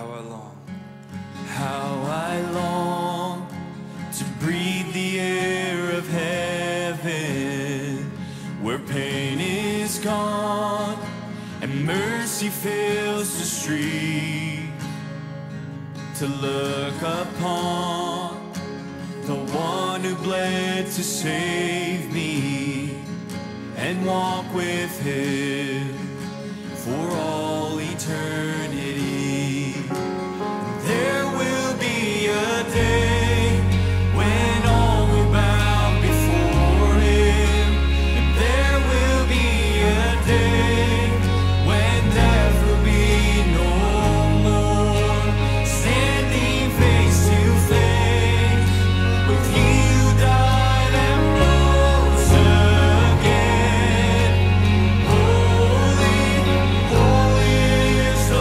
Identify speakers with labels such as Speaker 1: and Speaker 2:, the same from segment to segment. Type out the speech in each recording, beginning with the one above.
Speaker 1: how I long to breathe the air of heaven, where pain is gone and mercy fills the street, to look upon the one who bled to save me and walk with him for all eternity. There will be a day when all will bow before him, and there will be a day when death will be no more, standing face to face with he who died and rose again. Holy, holy is the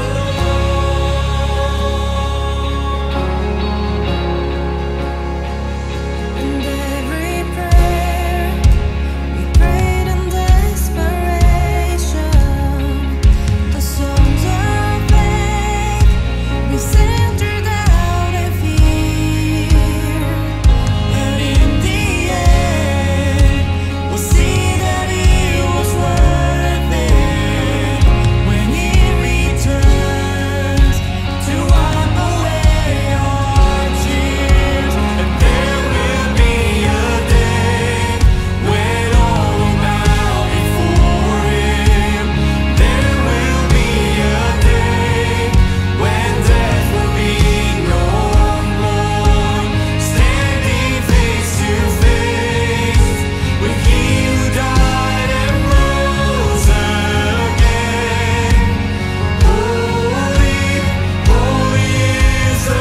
Speaker 2: And every prayer we prayed in desperation, the songs of faith we sang through doubt and fear. And in the end, we'll see that it was worth it when he returns to wipe away our tears.
Speaker 1: And there will be a day when all will bow before him. There will be a day when death will be no more, standing face to face with he who died and rose again. Holy, holy is the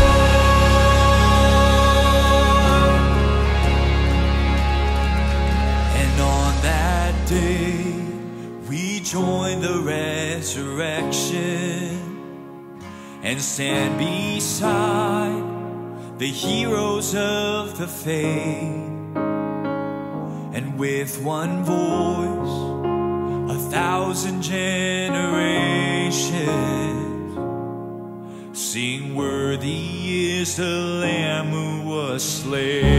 Speaker 1: Lord. And on that day, we join the resurrection and stand beside the heroes of the faith. And with one voice, 1,000 generations sing, worthy is the Lamb who was slain.